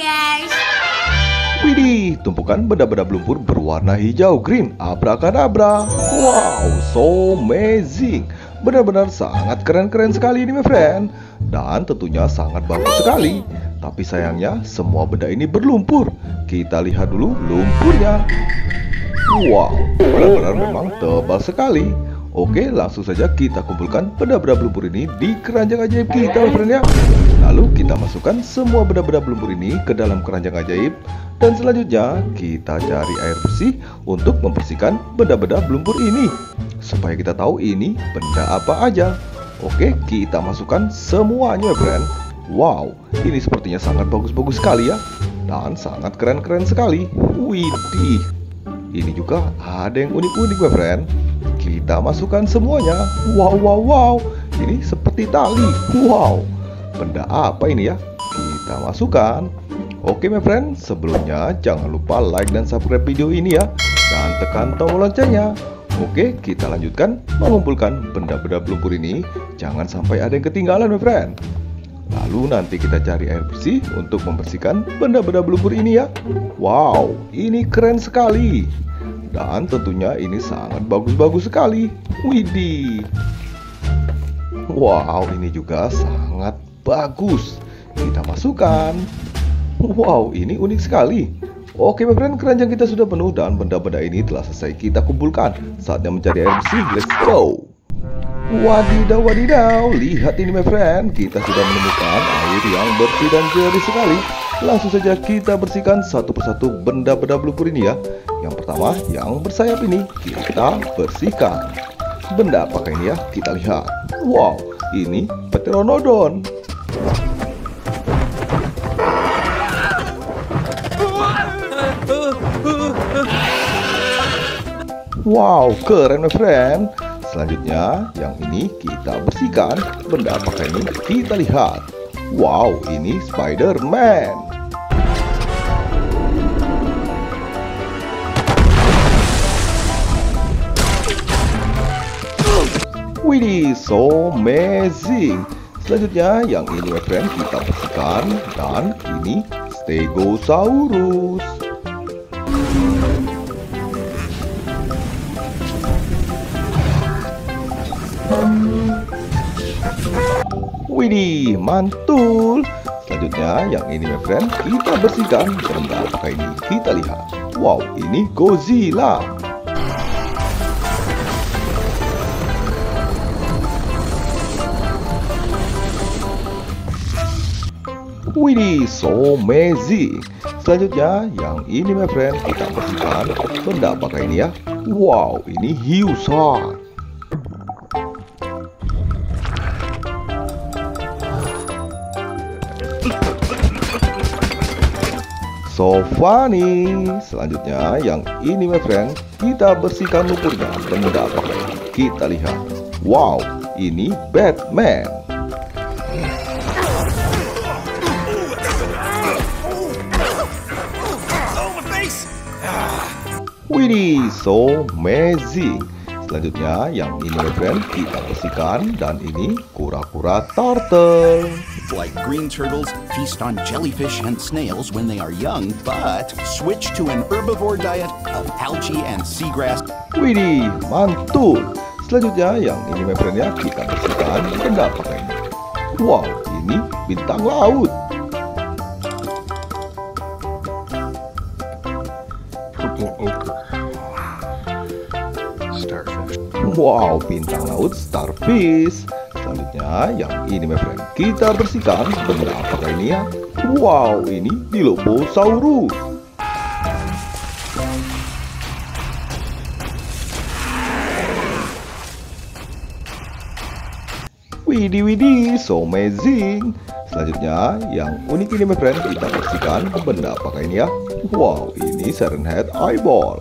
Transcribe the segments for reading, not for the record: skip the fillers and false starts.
guys. Widih, tumpukan benda-benda lumpur berwarna hijau green, abrakadabra. Wow, so amazing. Benar-benar sangat keren-keren sekali ini my friend. Dan tentunya sangat bagus sekali. Tapi sayangnya semua benda ini berlumpur. Kita lihat dulu lumpurnya. Wow, benar-benar memang tebal sekali. Oke, langsung saja kita kumpulkan benda-benda lumpur ini di keranjang ajaib kita my friend ya. Lalu kita masukkan semua benda-benda lumpur ini ke dalam keranjang ajaib. Dan selanjutnya kita cari air bersih untuk membersihkan benda-benda lumpur ini, supaya kita tahu ini benda apa aja. Oke, kita masukkan semuanya my friend. Wow, ini sepertinya sangat bagus-bagus sekali ya. Dan sangat keren-keren sekali. Widih, ini juga ada yang unik-unik my friend. Kita masukkan semuanya. Wow, wow, wow. Ini seperti tali. Wow, benda apa ini ya? Kita masukkan. Oke my friend, sebelumnya jangan lupa like dan subscribe video ini ya. Dan tekan tombol loncengnya. Oke, kita lanjutkan mengumpulkan benda-benda lumpur ini. Jangan sampai ada yang ketinggalan my friend. Lalu nanti kita cari air bersih untuk membersihkan benda-benda lumpur ini ya. Wow, ini keren sekali. Dan tentunya ini sangat bagus-bagus sekali. Widih. Wow, ini juga sangat bagus. Kita masukkan. Wow, ini unik sekali. Oke my friend, keranjang kita sudah penuh dan benda-benda ini telah selesai kita kumpulkan. Saatnya mencari air bersih, let's go. Wadidaw, wadidaw. Lihat ini my friend, kita sudah menemukan air yang bersih dan jernih sekali. Langsung saja kita bersihkan satu persatu benda-benda lumpur ini ya. Yang pertama, yang bersayap ini kita bersihkan. Benda apakah ini ya? Kita lihat. Wow, ini Pteranodon. Wow, keren my friend. Selanjutnya, yang ini kita bersihkan. Benda apakah ini? Kita lihat. Wow, ini Spider-Man. Widih, so amazing. Selanjutnya, yang ini my friend kita bersihkan. Dan ini Stegosaurus. Widih, mantul. Selanjutnya yang ini my friend kita bersihkan. Benda apakah ini? Kita lihat. Wow, ini Godzilla. Widih, so amazing. Selanjutnya yang ini my friend kita bersihkan. Benda apakah ini ya? Wow, ini hiu shark. So funny. Selanjutnya yang ini my friend kita bersihkan lumpurnya. Benda apa ini? Kita lihat. Wow, ini Batman. Widih, so amazing. Selanjutnya yang ini my friend kita bersihkan. Dan ini kura-kura turtle. Like green turtles, feast on jellyfish and snails when they are young, but switch to an herbivore diet of algae and seagrass. Widih, mantul. Selanjutnya yang ini my friend ya kita bersihkan. Benda apa ini? Wow, ini bintang laut. Wow, bintang laut starfish. Selanjutnya yang ini my friend kita bersihkan. Benda apakah ini ya? Wow, ini Dilophosaurus. Widih, widih, so amazing. Selanjutnya yang unik ini my friend kita bersihkan. Benda apakah ini ya? Wow, ini Siren Head Eyeball.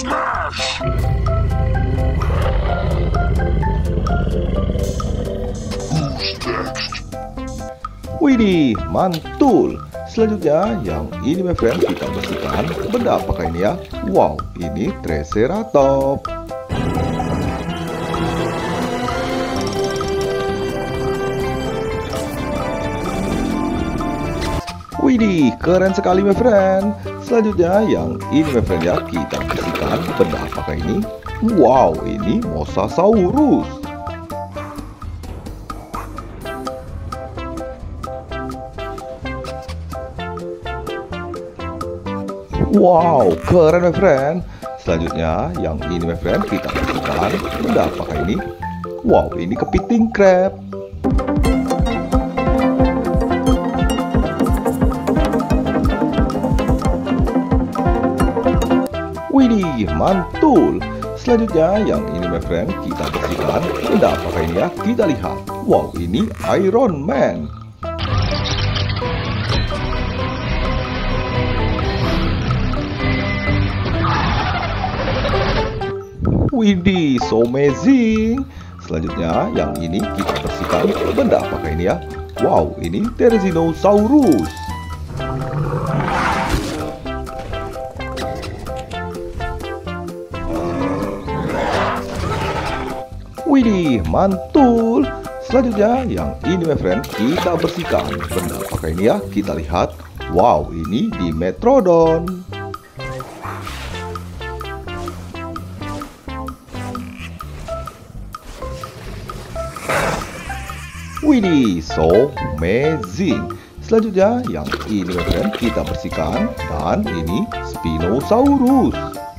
Widih, mantul. Selanjutnya yang ini my friend kita bersihkan. Benda apakah ini ya? Wow, ini Triceratops. Widih, keren sekali my friend. Selanjutnya yang ini my friend ya, kita bersihkan. Benda apakah ini? Wow, ini Mosasaurus. Wow, keren my friend. Selanjutnya yang ini my friend, kita bersihkan. Benda apakah ini? Wow, ini kepiting crab. Widih, mantul. Selanjutnya yang ini my friend, kita bersihkan. Benda apakah ini ya? Kita lihat. Wow, ini Iron Man. Widih, so amazing. Selanjutnya yang ini kita bersihkan. Benda apakah ini ya? Wow, ini Therizinosaurus. Widih, mantul. Selanjutnya yang ini my friend, kita bersihkan. Benda apakah ini ya? Kita lihat. Wow, ini Dimetrodon. Widih, so amazing. Selanjutnya yang ini my friend, kita bersihkan. Dan ini Spinosaurus.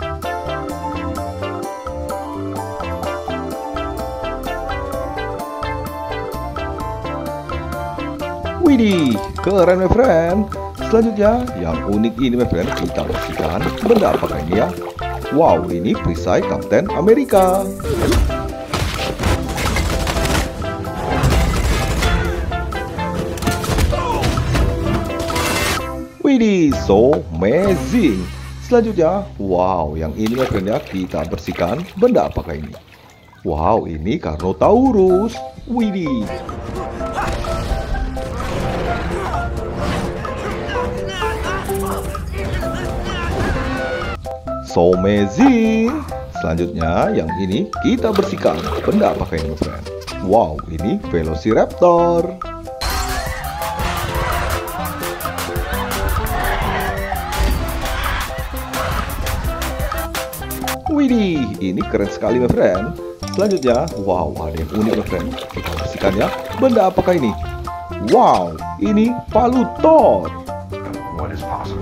Widih, keren my friend. Selanjutnya yang unik ini my friend, kita bersihkan. Benda apakah ini ya? Wow, ini perisai Kapten Amerika. Widih, so amazing. Selanjutnya, wow, yang ini my friend ya, kita bersihkan. Benda apakah ini? Wow, ini Carnotaurus. Widih. So amazing. Selanjutnya yang ini kita bersihkan. Benda apakah ini my friend? Wow, ini Velociraptor. Widih, ini keren sekali my friend. Selanjutnya, wow, ada yang unik my friend. Kita bersihkan ya. Benda apakah ini? Wow, ini Palutor. What is possible?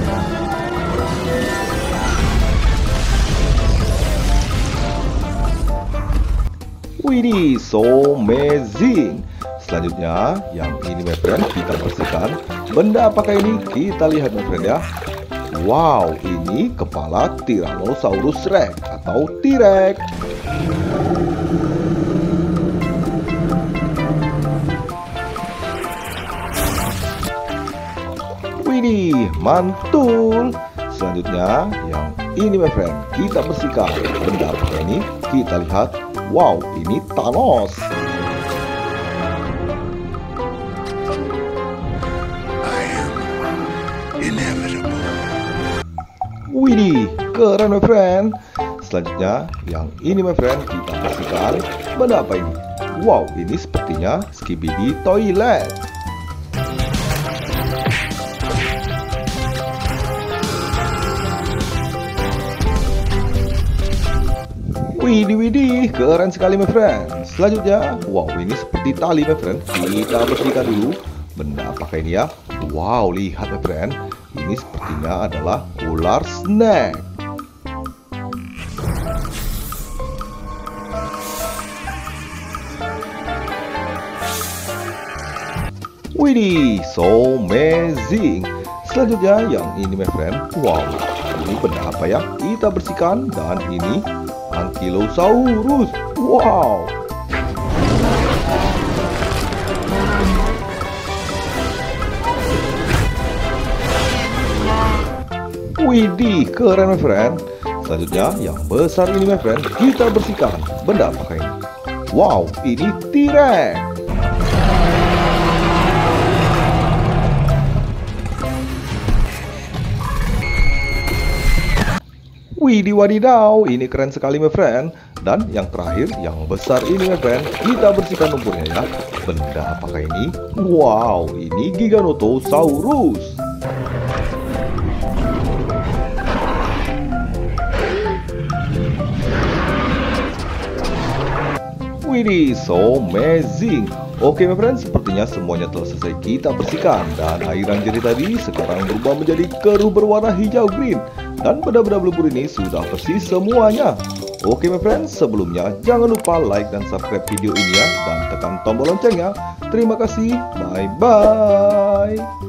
Widih, so amazing. Selanjutnya, yang ini my friend, kita bersihkan. Benda apakah ini? Kita lihat my friend ya. Wow, ini kepala Tyrannosaurus Rex atau T-Rex. Widih, mantul. Selanjutnya, yang ini my friend, kita bersihkan. Benda apakah ini? Kita lihat. Wow, ini Thanos. Widih, keren my friend. Selanjutnya, yang ini my friend, kita bersihkan. Benda apa ini? Wow, ini sepertinya Skibidi Toilet. Widih, keren sekali my friend. Selanjutnya, wow, ini seperti tali my friend. Kita bersihkan dulu. Benda apakah ini ya? Wow, lihat my friend. Ini sepertinya adalah ular snack. Widih, so amazing. Selanjutnya yang ini my friend. Wow, ini benda apa ya? Kita bersihkan. Dan ini Ankylosaurus. Wow. Widih, keren my friend. Selanjutnya yang besar ini my friend, kita bersihkan. Benda apakah ini? Wow, ini T-Rex. Widih wadidaw, ini keren sekali my friend. Dan yang terakhir, yang besar ini my friend, kita bersihkan lumpurnya ya. Benda apakah ini? Wow, ini Giganotosaurus. Widih, so amazing. Oke my friends, sepertinya semuanya telah selesai kita bersihkan. Dan air yang jernih tadi sekarang berubah menjadi keruh berwarna hijau green. Dan benda-benda lumpur ini sudah bersih semuanya. Oke my friends, sebelumnya jangan lupa like dan subscribe video ini ya. Dan tekan tombol loncengnya. Terima kasih, bye-bye.